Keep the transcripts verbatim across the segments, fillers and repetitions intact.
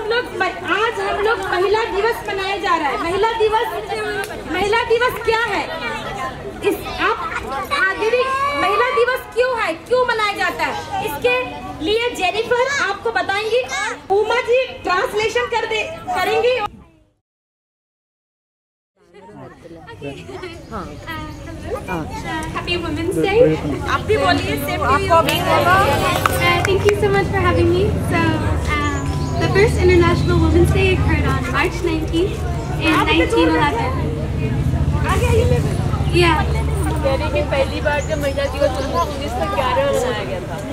लोग आज हम लोग महिला दिवस मनाया जा रहा है। महिला दिवस महिला दिवस क्या है? इस आप दीदी महिला दिवस क्यों है, क्यों मनाया जाता है, इसके लिए जेनिफर आपको बताएंगी और उमा जी ट्रांसलेशन कर दे करेंगी। Happy Women's Day. आप भी बोलिए। Thank you so much for having me. So, um, the first International Women's Day occurred on March nineteenth in nineteen eleven. Yeah. कह रही कि पहली बार जब महिला दिवस हुआ उन्नीस सौ ग्यारह में मनाया गया था।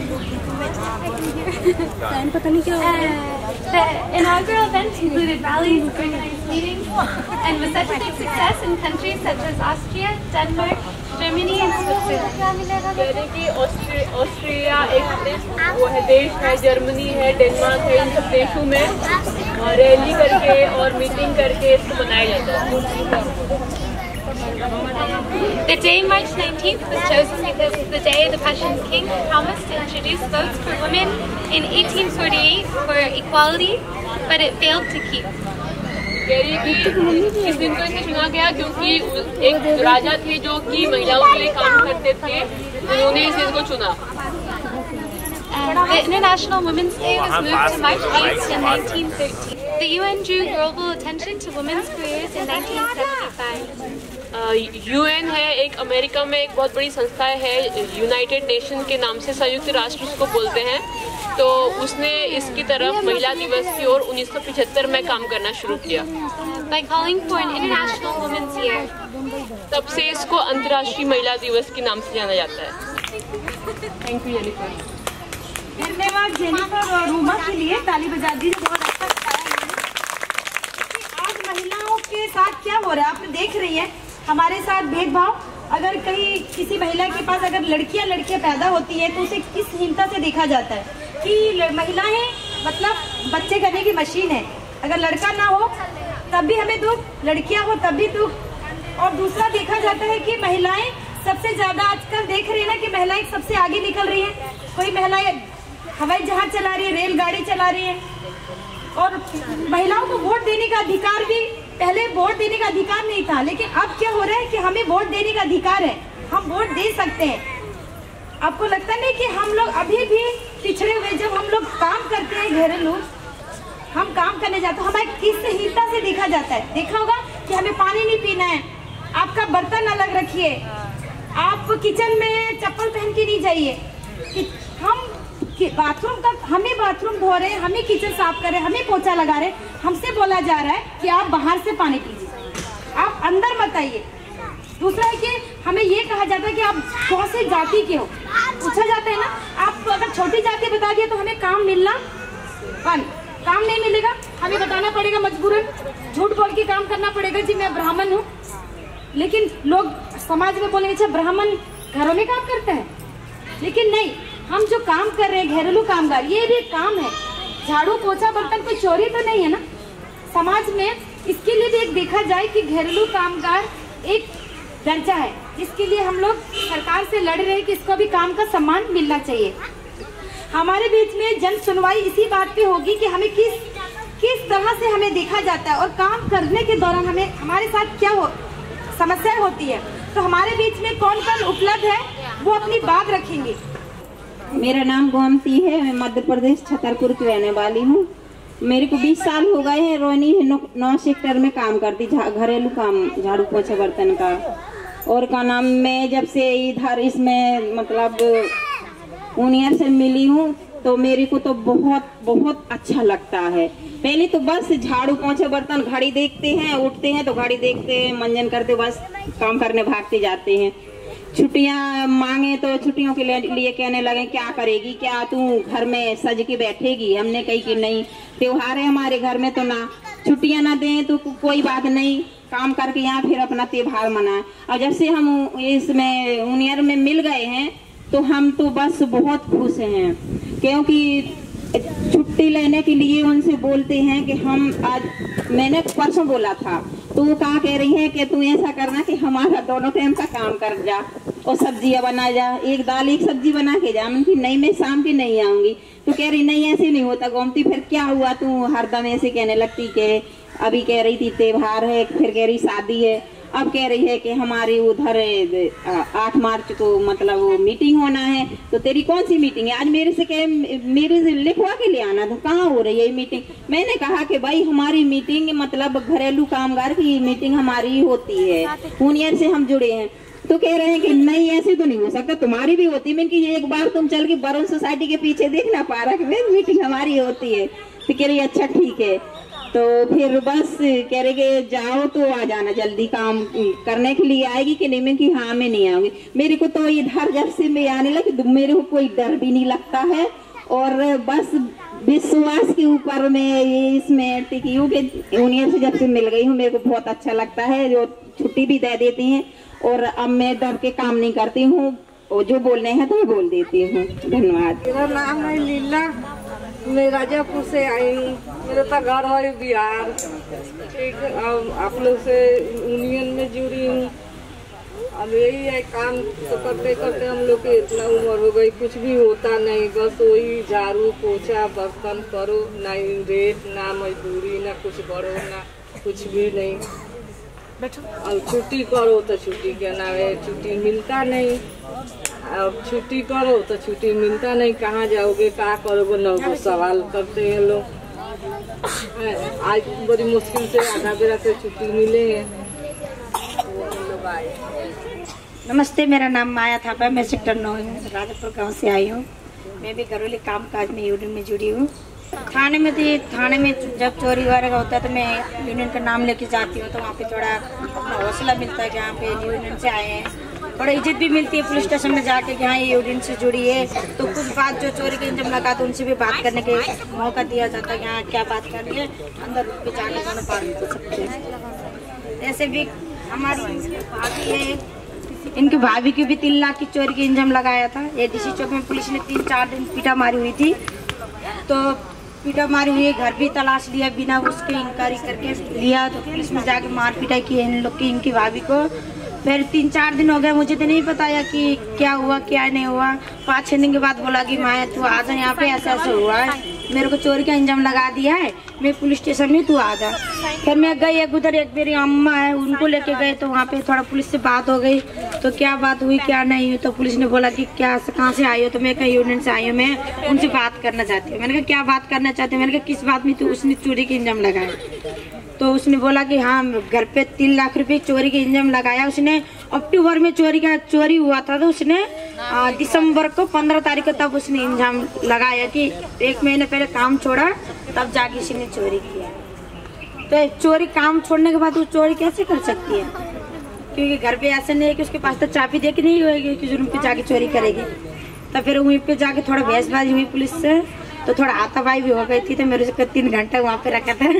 पता नहीं क्या हुआ। The inaugural event included rallies, organized meetings, and was such a big success in countries such as Austria, Denmark, Germany, and Switzerland. कह रही कि ऑस्ट्रे, ऑस्ट्रिया एक वो है देश है, जर्मनी है, डेनमार्क है, इन सब देशों में रैली करके और मीटिंग करके इसको मनाया जाता है। The day March nineteenth was chosen because the day the Passion King promised to introduce votes for women in eighteen forty-eight for equality, but it failed to keep. कह रही कि इस दिन को इसे चुना गया क्योंकि एक राजा थे जो कि महिलाओं के लिए काम करते थे, उन्होंने इस दिन को चुना। Uh, the International Women's Day was moved to March eighth in nineteen thirteen. The U N drew global attention to women's careers in nineteen seventy-five. UN uh, है एक अमेरिका में एक बहुत बड़ी संस्था है, यूनाइटेड नेशन के नाम से संयुक्त राष्ट्र उसको बोलते हैं, तो उसने इसकी तरफ महिला दिवस की ओर उन्नीस सौ पचहत्तर में काम करना शुरू किया। By calling for an International Women's Year. तब से इसको अंतर्राष्ट्रीय महिला दिवस के नाम से जाना जाता है। Thank you Jennifer. धन्यवाद जेनिफर और उमा के लिए ताली बजा दीजिए, बहुत अच्छा बताया। आज महिलाओं के साथ क्या हो रहा है आप देख रही हैं, हमारे साथ भेदभाव। अगर कहीं किसी महिला के पास अगर लड़कियां लड़कियां पैदा होती है तो उसे किस हीनता से देखा जाता है कि महिलाएं मतलब बच्चे करने की मशीन है, अगर लड़का ना हो तब भी हमें दुख, लड़कियां हो तब भी दुख। और दूसरा देखा जाता है कि महिलाएं सबसे ज्यादा आजकल देख रही है ना कि महिलाएं सबसे आगे निकल रही है। कोई महिलाएं हवाई जहाज चला रही है, रेलगाड़ी चला रही है, और महिलाओं को वोट देने का अधिकार भी, पहले वोट देने का अधिकार नहीं था, लेकिन अब क्या हो रहा है कि हमें वोट देने का अधिकार है, हम वोट दे सकते हैं। आपको लगता नहीं कि हम लोग अभी भी पिछड़े हुए, जब हम लोग काम करते हैं घरेलू, हम काम करने जाते हैं हमें किस हीनता से देखा जाता है। देखा होगा कि हमें पानी नहीं पीना है, आपका बर्तन अलग रखिए, आप किचन में चप्पल पहन के नहीं जाइए, कि हम बाथरूम का हमें बाथरूम धो रहे हैं, हमें किचन साफ कर रहे हैं, हमें पोछा लगा रहे हैं, हमसे बोला जा रहा है कि आप बाहर से पानी पीजिए, आप अंदर मत आइए। दूसरा है कि हमें ये कहा जाता है कि आप कौन से जाति के हो, पूछा जाता है ना, आप अगर छोटी जाति बता दिए तो हमें काम मिलना बंद, काम नहीं मिलेगा, हमें बताना पड़ेगा मजबूरन, झूठ बोल के काम करना पड़ेगा जी मैं ब्राह्मण हूँ। लेकिन लोग समाज में बोलेंगे अच्छा ब्राह्मण घरों में काम करता है, लेकिन नहीं, हम जो काम कर रहे हैं घरेलू कामगार, ये भी काम है, झाड़ू पोछा बर्तन कोई चोरी तो नहीं है ना समाज में। इसके लिए भी एक देखा जाए कि घरेलू कामगार एक दर्जा है, जिसके लिए हम लोग सरकार से लड़ रहे हैं कि इसको भी काम का सम्मान मिलना चाहिए। हमारे बीच में जन सुनवाई इसी बात पे होगी कि हमें किस किस तरह से हमें देखा जाता है और काम करने के दौरान हमें हमारे साथ क्या हो समस्या होती है। तो हमारे बीच में कौन कौन उपलब्ध है वो अपनी बात रखेंगे। मेरा नाम गोमती है, मैं मध्य प्रदेश छतरपुर की रहने वाली हूँ। मेरे को बीस साल हो गए हैं, रोहिणी नौ, नौ सेक्टर में काम करती, घरेलू काम, झाड़ू पोछा बर्तन का। और का नाम मैं जब से इधर इसमें मतलब उनियर से मिली हूँ तो मेरे को तो बहुत बहुत अच्छा लगता है। पहले तो बस झाड़ू पोछा बर्तन, घड़ी देखते हैं, उठते हैं तो घड़ी देखते हैं, मंजन करते, बस काम करने भागते जाते हैं। छुट्टियां मांगे तो छुट्टियों के लिए कहने लगे क्या करेगी, क्या तू घर में सज के बैठेगी। हमने कही कि नहीं, त्योहार है हमारे घर में तो ना छुट्टियां ना दें तो कोई बात नहीं, काम करके यहाँ फिर अपना त्योहार मनाए। और जब से हम इसमें उनियर में मिल गए हैं तो हम तो बस बहुत खुश हैं, क्योंकि छुट्टी लेने के लिए उनसे बोलते हैं कि हम आज, मैंने परसों बोला था तो वो कहा कह रही है कि तू ऐसा करना कि हमारा दोनों टाइम का काम कर जा और सब्जियां बना जा, एक दाल एक सब्जी बना के जा। मैं कि नहीं मैं शाम की नहीं आऊंगी। तो कह रही नहीं ऐसे नहीं होता गोमती, फिर क्या हुआ तू हरदम ऐसे कहने लगती कि अभी कह रही थी त्योहार है, फिर कह रही शादी है, अब कह रही है कि हमारी उधर आठ मार्च को मतलब वो मीटिंग होना है। तो तेरी कौन सी मीटिंग है? आज मेरे से कह मेरे से लिखवा के ले आना। तो कहाँ हो रही है मीटिंग? मैंने कहा कि भाई हमारी मीटिंग मतलब घरेलू कामगार की मीटिंग हमारी होती है, यूनियन से हम जुड़े हैं। तो कह रहे हैं कि नहीं ऐसे तो नहीं हो सकता, तुम्हारी भी होती। मैं कि एक बार तुम चल के बरून सोसाइटी के पीछे देखना पार्क में मीटिंग हमारी होती है। तो कह रही अच्छा ठीक है। तो फिर बस कह रहे कि जाओ तो आ जाना जल्दी, काम करने के लिए आएगी कि नहीं? मैं कि हाँ मैं नहीं आऊंगी। मेरे को तो इधर जब से मैं आने लगी मेरे को कोई डर भी नहीं लगता है और बस विश्वास के ऊपर मैं इसमें टिकी हूँ कि यूनियन से जब से मिल गई हूँ मेरे को बहुत अच्छा लगता है। जो छुट्टी भी दे देती हैं और अब मैं डर के काम नहीं करती हूँ और जो बोलने हैं तो मैं बोल देती हूँ। धन्यवाद। मेरा नाम है लीला, मैं राजापुर से आई हूँ। मेरा तो घर है बिहार। ठीक है, अब आप लोग से यूनियन में जुड़ी हूँ। अब यही है काम तो करते करते हम लोग की इतना उम्र हो गई, कुछ भी होता नहीं, बस वही झाड़ू पोछा बर्तन करो, ना रेट ना मजदूरी ना कुछ बढ़ो ना कुछ भी नहीं। अब छुट्टी करो तो छुट्टी के नाम है छुट्टी मिलता नहीं, अब छुट्टी करो तो छुट्टी मिलता नहीं। कहाँ जाओगे क्या करोगे न सवाल करते हैं लोग। आज बड़ी मुश्किल से आधा बेरा से छुट्टी मिले हैं। नमस्ते, मेरा नाम माया थापा, मैं सेक्टर नौ राजापुर गांव से आई हूँ। मैं भी घरेलू काम काज में यूनियन में जुड़ी हूँ। थाने में थी, थाने में जब चोरी वगैरह होता है तो मैं यूनियन का नाम लेके जाती हूँ, तो वहाँ पे थोड़ा अपना हौसला मिलता है कि यहाँ पे यूनियन से आए हैं। थोड़ा इज्जत भी मिलती है पुलिस स्टेशन में जाके कि हाँ ये यूनियन से जुड़ी है। तो कुछ बात जो चोरी के इंजम लगा तो उनसे भी बात करने के मौका दिया जाता है कि हाँ क्या बात करनी है, अंदर पे जाके दोनों बात कर सकते हैं। ऐसे भी हमारी भाभी है, इनकी भाभी की भी तीन लाख की चोरी के इंजम लगाया था। ये डीसी चौक में पुलिस ने तीन चार दिन पीटा मारी हुई थी, तो पीटा मारी हुई घर भी तलाश लिया, बिना उसके इंक्वायरी करके लिया। तो पुलिस में जाके मार पिटाई की इन लोग की, इनकी भाभी को। फिर तीन चार दिन हो गए, मुझे तो नहीं बताया कि क्या हुआ क्या नहीं हुआ। पाँच छः दिन के बाद बोला कि माया तू आ जा, यहाँ पे ऐसा ऐसा हुआ है, मेरे को चोरी का इंजाम लगा दिया है, मैं पुलिस स्टेशन में तू आ जा। फिर मैं गई एक उधर, एक मेरी अम्मा है उनको लेके गए, तो वहाँ पे थोड़ा पुलिस से बात हो गई। तो क्या बात हुई क्या नहीं हुई, तो पुलिस ने बोला कि क्या कहाँ से आई हो, तो मैं कहीं यूनियन से आई हूँ, मैं उनसे बात करना चाहती हूँ। मैंने कहा क्या बात करना चाहती हूँ? मैंने कहा किस बात में? तो उसने चोरी के इंजाम लगाया। तो उसने बोला कि हाँ घर पे तीन लाख रुपए चोरी के इंजाम लगाया उसने। अक्टूबर में चोरी का चोरी हुआ था, तो उसने दिसंबर को पंद्रह तारीख को तब उसने इंजाम लगाया कि एक महीने पहले काम छोड़ा तब जाके इसने चोरी किया। तो चोरी काम छोड़ने के बाद वो चोरी कैसे कर सकती है? क्योंकि घर पे ऐसा नहीं है कि उसके पास तो चाबी दे के नहीं होगी कि रूम पे जाके चोरी करेगी। तो फिर वहीं पे जाके थोड़ा बहसबाजी हुई पुलिस से, तो थोड़ा हाथापाई भी हो गई थी। तो मेरे से तीन घंटा वहाँ पे रखा था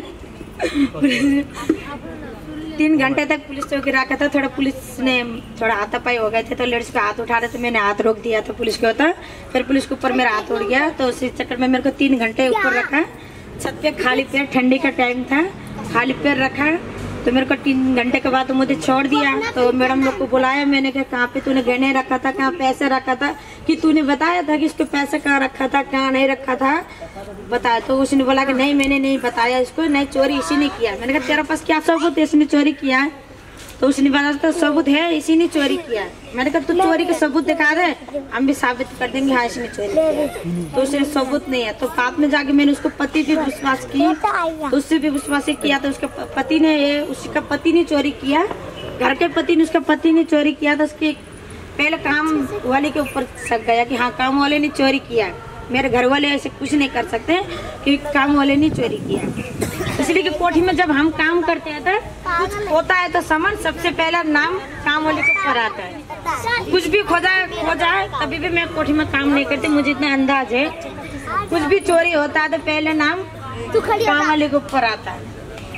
तीन घंटे तक पुलिस चौकी रखा था। थोड़ा पुलिस ने थोड़ा हाथापाई हो गए थे, तो लेडीज को हाथ उठा रहे थे, मैंने हाथ रोक दिया था पुलिस के होता। फिर पुलिस के ऊपर मेरा हाथ उड़ गया, तो उसी चक्कर में मेरे को तीन घंटे ऊपर रखा छत पे, खाली पैर, ठंडी का टाइम था, खाली पैर रखा। तो मेरे को तीन घंटे के बाद तो मुझे छोड़ दिया। तो मैडम लोग को बुलाया, मैंने कहा कहाँ पे तूने गहने रखा था, कहाँ पैसे रखा था, कि तूने बताया था कि इसको पैसे कहाँ रखा था कहाँ नहीं रखा था बताया। तो उसने बोला कि नहीं मैंने नहीं बताया इसको, नहीं चोरी इसी ने किया। मैंने कहा तेरे पास क्या सबूत है इसने चोरी किया है? तो उसने बताया तो सबूत है, इसी ने चोरी किया। मैंने कहा तू चोरी का सबूत दिखा दे, हम भी साबित कर देंगे हाँ इसने चोरी किया। तो उसने सबूत नहीं है। तो बाद में जाके मैंने उसको पति पे विश्वास की, तो उससे भी विश्वास किया। तो उसके पति ने ये उसका पति ने चोरी किया, घर के पति ने उसका पति ने चोरी किया। तो उसके पहले काम वाले के ऊपर शक गया कि हाँ काम वाले ने चोरी किया, मेरे घर वाले ऐसे कुछ नहीं कर सकते कि काम वाले ने चोरी किया। इसलिए कि कोठी में जब हम काम करते हैं तो कुछ होता है तो सामान सबसे पहला नाम काम वाले को ऊपर आता है। कुछ भी खो जाए खो जाए तभी भी मैं कोठी में काम नहीं करती, मुझे इतना अंदाज है। कुछ भी चोरी होता है तो पहले नाम काम वाले के ऊपर आता है।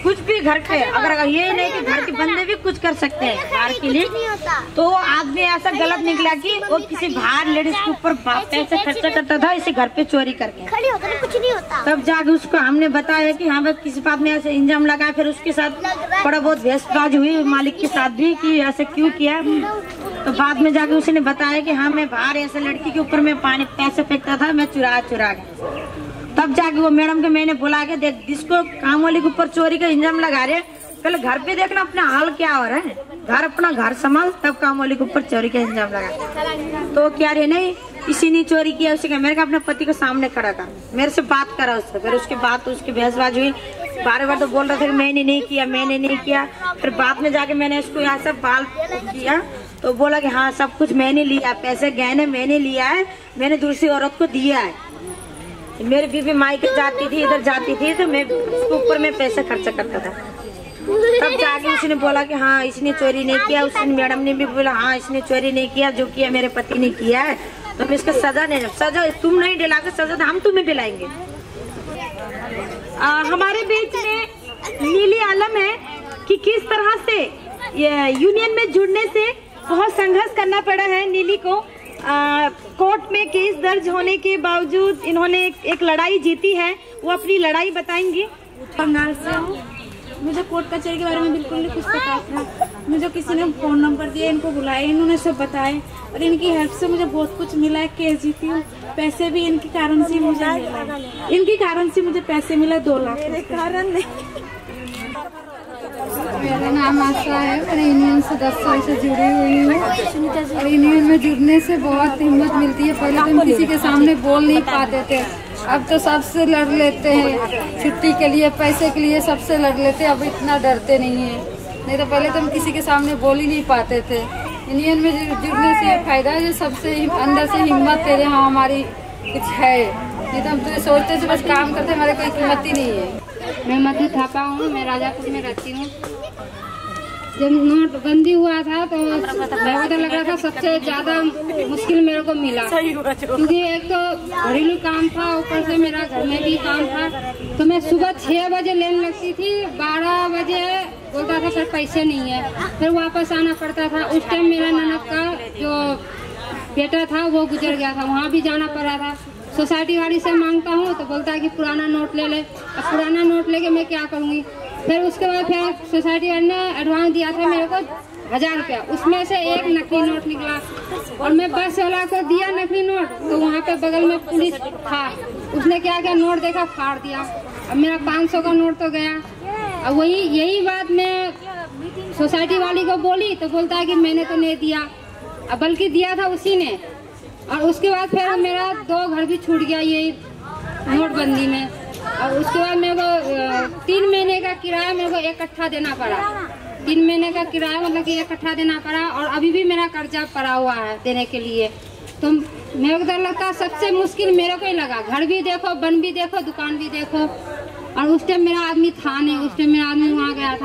कुछ भी घर के, अगर ये नहीं कि घर के बंदे भी कुछ कर सकते हैं बाहर के लिए, तो आदमी ऐसा गलत निकला कि वो किसी बाहर लेडीज के ऊपर पैसे खर्चा करता था इसे घर पे चोरी करके, कुछ नहीं होता। तब जाके उसको हमने बताया कि हाँ बस किसी बात में ऐसे इंजाम लगा, फिर उसके साथ थोड़ा बहुत बहसबाजी हुई मालिक के साथ भी कि ऐसे क्यों किया। तो बाद में जाके उसने बताया कि हाँ मैं बाहर ऐसे लड़की के ऊपर में पानी पैसे फेंकता था, मैं चुरा चुरा के। तब जाके वो मैडम के मैंने बुला के, देख जिसको काम वाले के ऊपर चोरी का इंजाम लगा रहे, पहले घर पे देखना अपना हाल क्या हो रहा है, घर अपना घर संभाल, तब काम वाले के ऊपर चोरी का इंजाम लगा। तो क्या रे नहीं किसी ने चोरी किया, उसे कहा मेरे को अपने पति के सामने खड़ा कर, मेरे से बात करा उससे। फिर उसके बाद उसकी बहसबाजी हुई, बार बार तो बोल रहा था कि मैंने नहीं किया मैंने नहीं किया। फिर बाद में जाके मैंने इसको यहाँ से बाल किया तो बोला कि हाँ सब कुछ मैंने लिया, पैसे गहने मैंने लिया है, मैंने दूसरी औरत को दिया है। मेरी बीवी मायके जाती थी, इधर जाती थी, तो मैं उसके ऊपर में पैसे खर्चा करता था। तब जाके उसने बोला कि हाँ इसने चोरी नहीं किया। उसने मैडम ने भी बोला हाँ इसने चोरी नहीं किया, जो किया मेरे पति ने किया है, तो मैं इसका सजा नहीं, सजा तुम नहीं दिलाओगे, सजा हम तुम्हें दिलाएंगे। आ, हमारे बीच में नीली आलम है कि किस तरह से ये यूनियन में जुड़ने से बहुत संघर्ष करना पड़ा है नीली को। आ, कोर्ट में केस दर्ज होने के बावजूद इन्होंने एक, एक लड़ाई जीती है, वो अपनी लड़ाई बताएंगी। बंगाल से हूँ, मुझे कोर्ट कचहरी के बारे में बिल्कुल नहीं कुछ पता था। मुझे किसी ने फ़ोन नंबर दिया, इनको बुलाया, इन्होंने सब बताए और इनकी हेल्प से मुझे बहुत कुछ मिला है। केस जीती हूँ, पैसे भी इनके कारण से मुझे मिला, इनके कारण से मुझे पैसे मिला दो लाख के कारण नहीं। मेरा नाम आशा है, मैं यूनियन से दस साल से जुड़ी हुई हूँ और यूनियन में जुड़ने से बहुत हिम्मत मिलती है। पहले तो हम किसी के सामने बोल नहीं पाते थे, अब तो सबसे लड़ लेते हैं, छुट्टी के लिए पैसे के लिए सबसे लड़ लेते हैं, अब इतना डरते नहीं है। नहीं तो पहले तो हम किसी के सामने बोल ही नहीं पाते थे। यूनियन में जुड़ने से ये फायदा है, जो सबसे अंदर से हिम्मत दे रहे हाँ हमारी कुछ है, नहीं तो हम तो सोचते थे बस काम करते, हमारे कोई कीमत ही नहीं है। मैं मधु थापा हूँ, मैं राजापुर में रहती हूँ। जब नोटबंदी हुआ था तो मेरे को तो लग रहा था सबसे ज्यादा मुश्किल मेरे को मिला, क्योंकि एक तो घरेलू काम था, ऊपर से मेरा घर में भी काम था। तो मैं सुबह छह बजे लेने लगती थी, बारह बजे बोलता था सर पैसे नहीं है, फिर वापस आना पड़ता था। उस टाइम मेरा ननद का जो बेटा था वो गुजर गया था, वहाँ भी जाना पड़ा था। सोसाइटी वाली से मांगता हूँ तो बोलता है कि पुराना नोट ले ले। अब पुराना नोट लेके मैं क्या करूँगी। फिर उसके बाद फिर सोसाइटी वाले ने एडवांस दिया था मेरे को हजार रुपया, उसमें से एक नकली नोट निकला और मैं बस वाला को दिया नकली नोट, तो वहाँ पे बगल में पुलिस था, उसने क्या किया नोट देखा फाड़ दिया। अब मेरा पाँच सौ का नोट तो गया। अब वही यही बात मैं सोसाइटी वाली को बोली तो बोलता है कि मैंने तो नहीं दिया, अब बल्कि दिया था उसी ने। और उसके बाद फिर मेरा दो घर भी छूट गया ये नोटबंदी में। और उसके बाद मेरे को तीन महीने का किराया मेरे को इकट्ठा देना पड़ा, तीन महीने का किराया मतलब कि इकट्ठा देना पड़ा। और अभी भी मेरा कर्जा पड़ा हुआ है देने के लिए। तो मेरे को तो लगता है सबसे मुश्किल मेरे को ही लगा, घर भी देखो, बन भी देखो, दुकान भी देखो। और उस टाइम मेरा आदमी था नहीं, उस टाइम मेरा आदमी वहाँ गया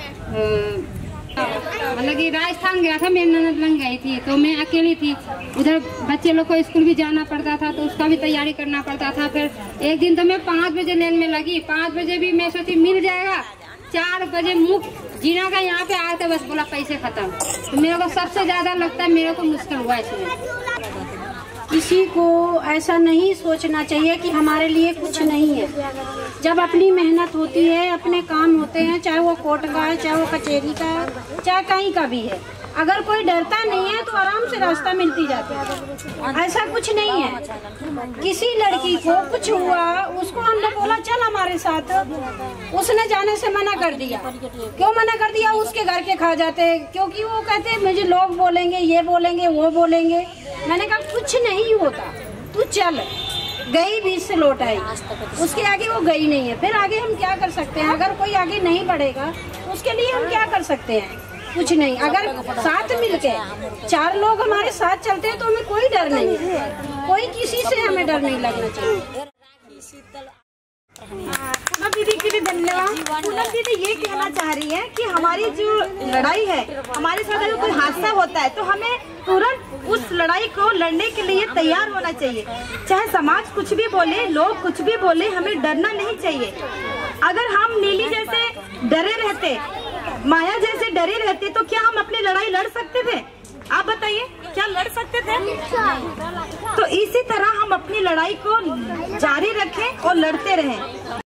था, मतलब कि राजस्थान गया था, मेरी ननद बन गई थी, तो मैं अकेली थी। उधर बच्चे लोग को स्कूल भी जाना पड़ता था, तो उसका भी तैयारी करना पड़ता था। फिर एक दिन तो मैं पाँच बजे लेन में लगी, पाँच बजे भी मैं सोची मिल जाएगा, चार बजे मुफ्त जीना का यहाँ पे आए थे, बस बोला पैसे खत्म। तो मेरे को सबसे ज्यादा लगता है मेरे को मुश्किल हुआ इसमें। किसी को ऐसा नहीं सोचना चाहिए कि हमारे लिए कुछ नहीं है। जब अपनी मेहनत होती है, अपने काम होते हैं, चाहे वो कोर्ट का है, चाहे वो कचहरी का है, चाहे कहीं का भी है, अगर कोई डरता नहीं है तो आराम से रास्ता मिलती जाता है। ऐसा कुछ नहीं है। किसी लड़की को कुछ हुआ, उसको हमने बोला चल हमारे साथ, उसने जाने से मना कर दिया। क्यों मना कर दिया? उसके घर के खा जाते, क्योंकि वो कहते मुझे लोग बोलेंगे, ये बोलेंगे, वो बोलेंगे। मैंने कहा कुछ नहीं होता, तू चल। गई बीच से लौट आई, उसके आगे वो गई नहीं है। फिर आगे हम क्या कर सकते हैं? अगर कोई आगे नहीं बढ़ेगा उसके लिए हम क्या कर सकते हैं? कुछ नहीं। अगर साथ मिलके चार लोग हमारे साथ चलते हैं तो हमें कोई डर नहीं है, कोई किसी से हमें डर नहीं लगना चाहिए। पूनम दीदी के लिए धन्यवाद। पूनम दीदी ये कहना चाह रही है कि हमारी जो लड़ाई है, हमारे साथ अगर कोई हादसा होता है तो हमें तुरंत उस लड़ाई को लड़ने के लिए तैयार होना चाहिए। चाहे समाज कुछ भी बोले, लोग कुछ भी बोले, हमें डरना नहीं चाहिए। अगर हम नीली जैसे डरे रहते, माया जैसे डरे रहते, तो क्या हम अपनी लड़ाई लड़ सकते थे? आप बताइए, क्या लड़ सकते थे? तो इसी तरह हम अपनी लड़ाई को जारी रखें और लड़ते रहें।